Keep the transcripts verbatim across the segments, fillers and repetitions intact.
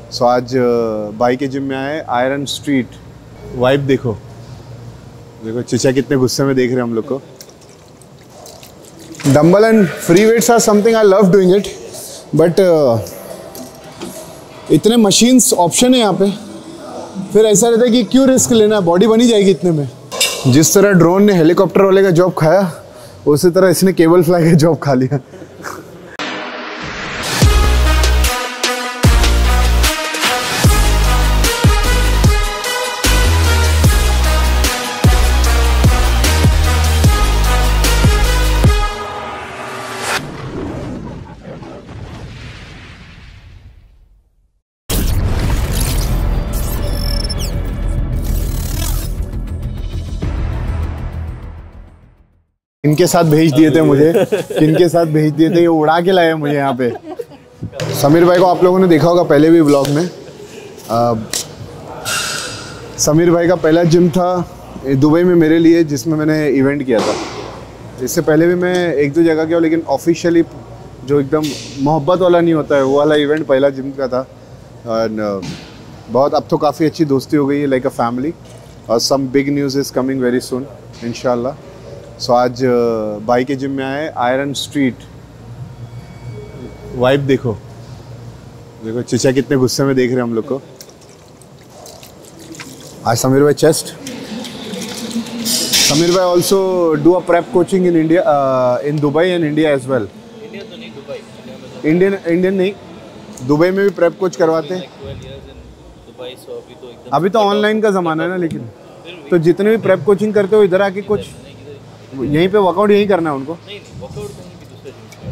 सो so, आज भाई के जिम में आए, आयरन स्ट्रीट वाइब देखो देखो चिचा कितने गुस्से में देख रहे हैं हम लोग को। Dumbbell and free weights are something I love doing it, but इतने मशीन्स ऑप्शन है यहाँ पे, फिर ऐसा रहता है कि क्यों रिस्क लेना, बॉडी बनी जाएगी इतने में। जिस तरह ड्रोन ने हेलीकॉप्टर वाले का जॉब खाया, उसी तरह इसने केबल फ्लाई का जॉब खा लिया। इनके साथ भेज दिए थे मुझे, इनके साथ भेज दिए थे, ये उड़ा के लाए मुझे यहाँ पे। समीर भाई को आप लोगों ने देखा होगा पहले भी व्लॉग में। आ, समीर भाई का पहला जिम था दुबई में मेरे लिए, जिसमें मैंने इवेंट किया था। इससे पहले भी मैं एक दो जगह गया, लेकिन ऑफिशियली जो एकदम मोहब्बत वाला नहीं होता है, वो वाला इवेंट पहला जिम का था। और बहुत अब तो काफ़ी अच्छी दोस्ती हो गई है, लाइक अ फैमिली। और some big news is coming very soon इंशाल्लाह। सो so, आज भाई के जिम में आए, आयरन स्ट्रीट वाइब देखो देखो चिचा कितने गुस्से में देख रहे हैं हम लोग को। आज समीर भाई चेस्ट, समीर भाई also do a prep coaching in India, in Dubai and India as well. India तो नहीं, दुबई। इंडियन इंडियन नहीं, दुबई में भी प्रेप कोच करवाते हैं। अभी तो ऑनलाइन का ज़माना है ना, लेकिन तो जितने भी प्रेप कोचिंग करते हो इधर आके कुछ यहीं पे वर्कआउट यहीं करना है उनको। नहीं नहीं, वर्कआउट कहीं भी दूसरे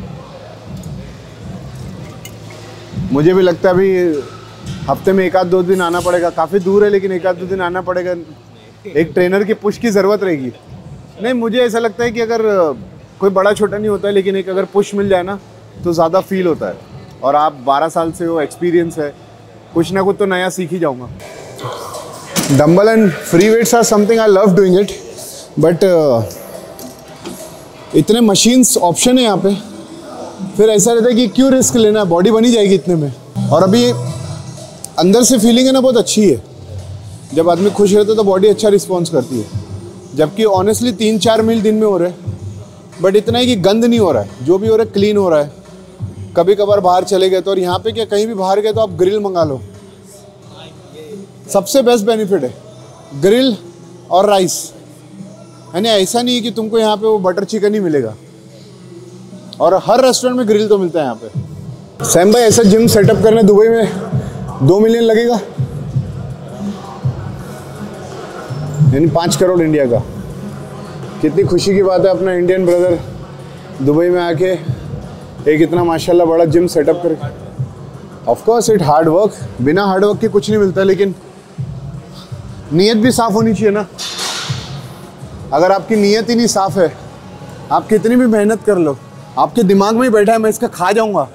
दिन। मुझे भी लगता है अभी हफ्ते में एक आध दो दिन आना पड़ेगा, काफ़ी दूर है लेकिन एक आध दो दिन आना पड़ेगा। एक ट्रेनर की पुश की ज़रूरत रहेगी। नहीं, मुझे ऐसा लगता है कि अगर कोई बड़ा छोटा नहीं होता है, लेकिन एक अगर पुश मिल जाए ना तो ज़्यादा फील होता है। और आप बारह साल से हो, एक्सपीरियंस है, कुछ ना कुछ तो नया सीख ही जाऊँगा। Dumbbell and free weights are something I love doing it, but इतने मशीन्स ऑप्शन है यहाँ पे, फिर ऐसा रहता है कि क्यों रिस्क लेना, बॉडी बनी जाएगी इतने में। और अभी अंदर से फीलिंग है ना बहुत अच्छी है, जब आदमी खुश रहता है तो बॉडी अच्छा रिस्पॉन्स करती है। जबकि ऑनेस्टली तीन चार मील दिन में हो रहे हैं, बट इतना है कि गंद नहीं हो रहा है, जो भी हो रहा है क्लीन हो रहा है। कभी कभार बाहर चले गए तो, और यहाँ पे क्या कहीं भी बाहर गए तो आप ग्रिल मंगा लो, सबसे बेस्ट बेनिफिट है ग्रिल और राइस। यानी ऐसा नहीं है कि तुमको यहाँ पे वो बटर चिकन ही मिलेगा, और हर रेस्टोरेंट में ग्रिल तो मिलता है यहाँ पे। सैम भाई, ऐसा जिम सेटअप करने दुबई में दो मिलियन लगेगा, यानी पाँच करोड़ इंडिया का। कितनी खुशी की बात है, अपना इंडियन ब्रदर दुबई में आके एक इतना माशाल्लाह बड़ा जिम सेटअप करे। Of course it hard work, बिना हार्ड वर्क के कुछ नहीं मिलता, लेकिन नीयत भी साफ होनी चाहिए ना। अगर आपकी नीयत ही नहीं साफ है, आप कितनी भी मेहनत कर लो, आपके दिमाग में ही बैठा है मैं इसका खा जाऊंगा।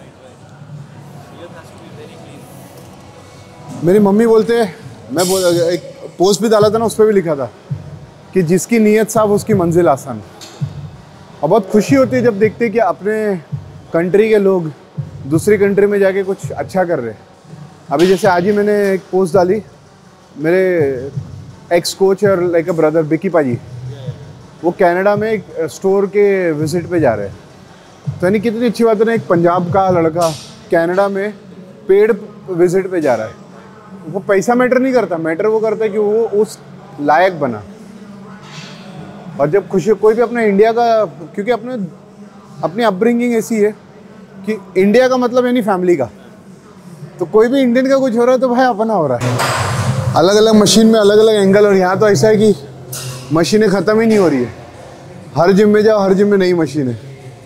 मेरी मम्मी बोलते हैं, मैं बोल, एक पोस्ट भी डाला था ना, उस पर भी लिखा था कि जिसकी नीयत साफ उसकी मंजिल आसान। और बहुत खुशी होती है जब देखते हैं कि अपने कंट्री के लोग दूसरी कंट्री में जाके कुछ अच्छा कर रहे हैं। अभी जैसे आज ही मैंने एक पोस्ट डाली, मेरे एक्स कोच और like a brother Bikki paaji, वो कनाडा में एक स्टोर के विजिट पे जा रहे हैं। तो यानी कितनी अच्छी बात है ना, एक पंजाब का लड़का कनाडा में पेड विजिट पे जा रहा है। वो पैसा मैटर नहीं करता, मैटर वो करता है कि वो उस लायक बना। और जब खुशी, कोई भी अपना इंडिया का, क्योंकि अपने अपनी अपब्रिंगिंग ऐसी है कि इंडिया का मतलब यानी फैमिली का, तो कोई भी इंडियन का कुछ हो रहा है तो भाई अपना हो रहा है। अलग अलग मशीन में अलग अलग एंगल, और यहाँ तो ऐसा है कि मशीनें ख़त्म ही नहीं हो रही है। हर जिम में जाओ, हर जिम में नई मशीन है।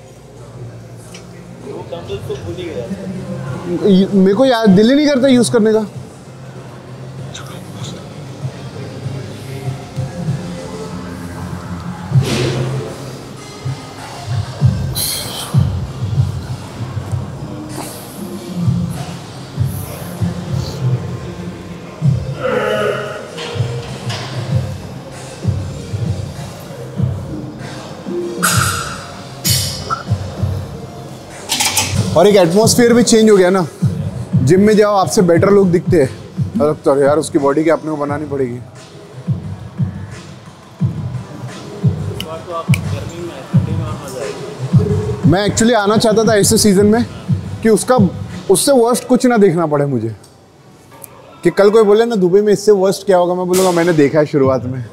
मेरे को याद दिल ही नहीं करता यूज़ करने का। और एक एटमॉस्फेयर भी चेंज हो गया ना। जिम में जाओ, आपसे बेटर लोग दिखते हैं और लगता है यार उसकी बॉडी की अपने को बनानी पड़ेगी। तो आप गर्मी में ठंडी में और मजा आएगी। मैं एक्चुअली आना चाहता था ऐसे सीज़न में कि उसका उससे वर्स्ट कुछ ना देखना पड़े मुझे, कि कल कोई बोले ना दुबई में इससे वर्स्ट क्या होगा, मैं बोलूँगा मैंने देखा है शुरुआत में।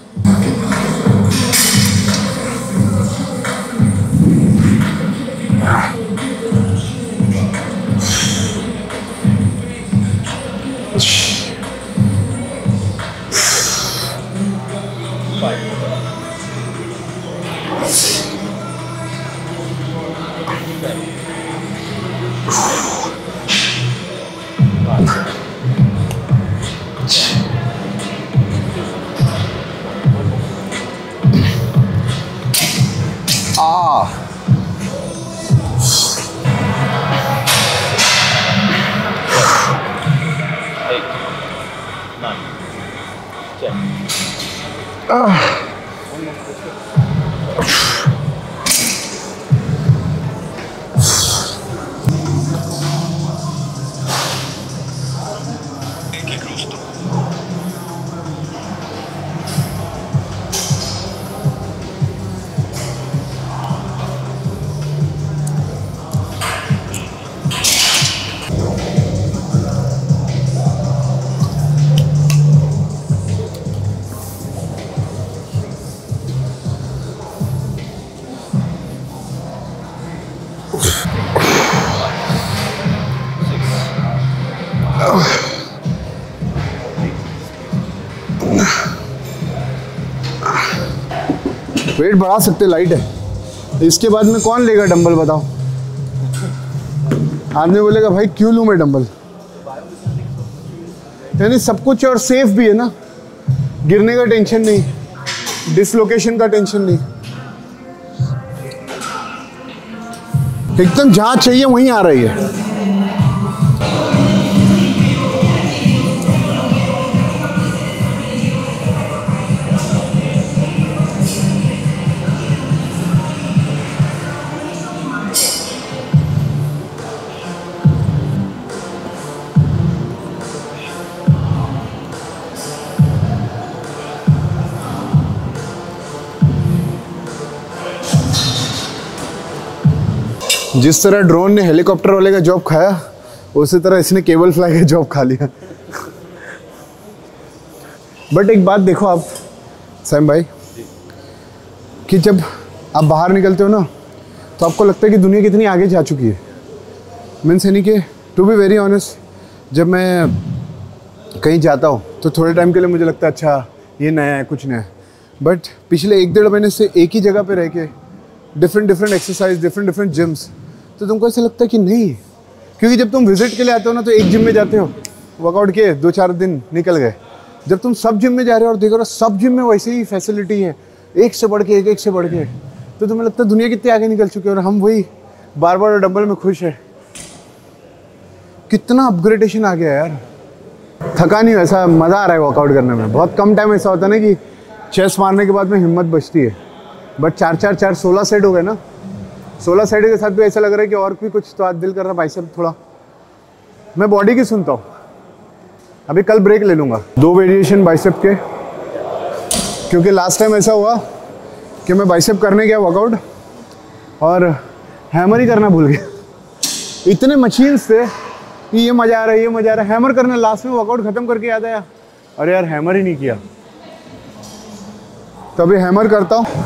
वेट बढ़ा सकते, लाइट है। इसके बाद में कौन लेगा डंबल बताओ? आदमी बोलेगा भाई क्यों लूँ मैं डंबल? यानी सब कुछ और सेफ भी है ना, गिरने का टेंशन नहीं, डिसलोकेशन का टेंशन नहीं, एकदम जहाँ चाहिए वहीं आ रही है। जिस तरह ड्रोन ने हेलीकॉप्टर वाले का जॉब खाया, उसी तरह इसने केबल फ्लाई का जॉब खा लिया। बट एक बात देखो आप सैम भाई, कि जब आप बाहर निकलते हो ना तो आपको लगता है कि दुनिया कितनी आगे जा चुकी है। मीन्स यानी कि टू बी वेरी ऑनेस्ट, जब मैं कहीं जाता हूँ तो थोड़े टाइम के लिए मुझे लगता है अच्छा ये नया है, कुछ नया है। बट पिछले एक डेढ़ महीने से एक ही जगह पे रह के different different exercise, different different gyms, तो तुमको ऐसा लगता है कि नहीं, क्योंकि जब तुम विजिट के लिए आते हो ना तो एक जिम में जाते हो, वर्कआउट किए, दो चार दिन निकल गए। जब तुम सब जिम में जा रहे हो और देख रहे हो सब जिम में वैसे ही फैसिलिटी है, एक से बढ़ के एक, एक से बढ़ के, तो तुम्हें लगता है दुनिया कितनी आगे निकल चुकी है और हम वही बार बार डंबल में खुश है। कितना अपग्रेडेशन आ गया यार। थका नहीं, ऐसा मज़ा आ रहा है वर्कआउट करने में। बहुत कम टाइम ऐसा होता है ना कि चेस्ट मारने के बाद में हिम्मत बचती है, बट चार चार चार सोलह सेट हो गए ना। सोलह सेट के साथ भी ऐसा लग रहा है कि और भी कुछ, तो आज दिल कर रहा है बाइसेप थोड़ा। मैं बॉडी की सुनता हूँ, अभी कल ब्रेक ले लूँगा, दो वेरिएशन बाइसेप के, क्योंकि लास्ट टाइम ऐसा हुआ कि मैं बाइसेप करने गया वर्कआउट और हैमर ही करना भूल गया। इतने मशीन्स थे कि ये मज़ा आ रहा है, ये मज़ा आ रहा है, हैमर करना। लास्ट में वर्कआउट ख़त्म करके याद आया अरे यार हैमर ही नहीं किया, तो अभी हैमर करता हूँ।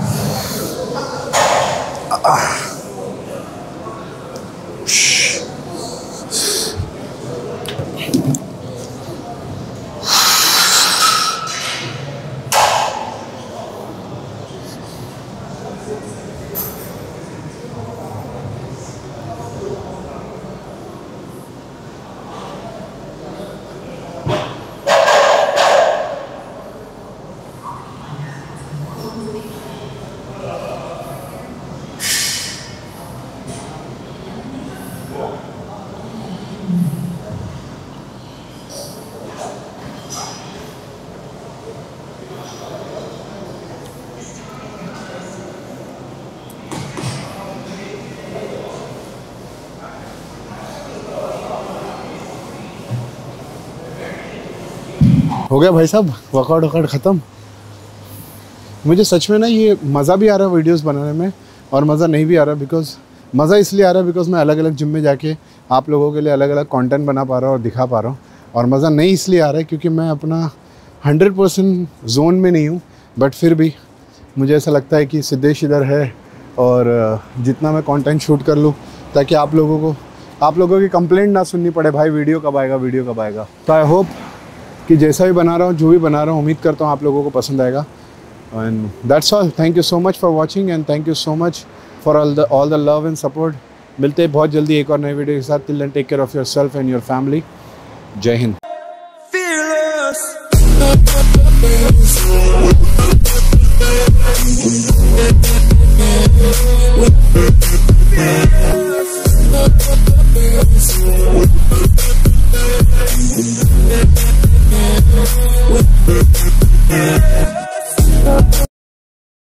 हो गया भाई साहब, वर्कआउट वर्कआउट ख़त्म। मुझे सच में ना ये मज़ा भी आ रहा है वीडियोस बनाने में, और मज़ा नहीं भी आ रहा बिकॉज मज़ा इसलिए आ रहा है बिकॉज मैं अलग अलग जिम में जाके आप लोगों के लिए अलग अलग कंटेंट बना पा रहा हूँ और दिखा पा रहा हूँ। और मज़ा नहीं इसलिए आ रहा है क्योंकि मैं अपना हंड्रेड परसेंट जोन में नहीं हूँ, बट फिर भी मुझे ऐसा लगता है कि सिद्धेश इधर है और जितना मैं कंटेंट शूट कर लूँ ताकि आप लोगों को आप लोगों की कंप्लेंट ना सुननी पड़े, भाई वीडियो कब आएगा वीडियो कब आएगा। तो आई होप कि जैसा भी बना रहा हूँ, जो भी बना रहा हूँ, उम्मीद करता हूँ आप लोगों को पसंद आएगा। And that's all. Thank you so much for watching and thank you so much for all the all the love and support. मिलते हैं बहुत जल्दी एक और नए वीडियो के साथ। Till then take care of yourself and your family. जय हिंद। Yeah.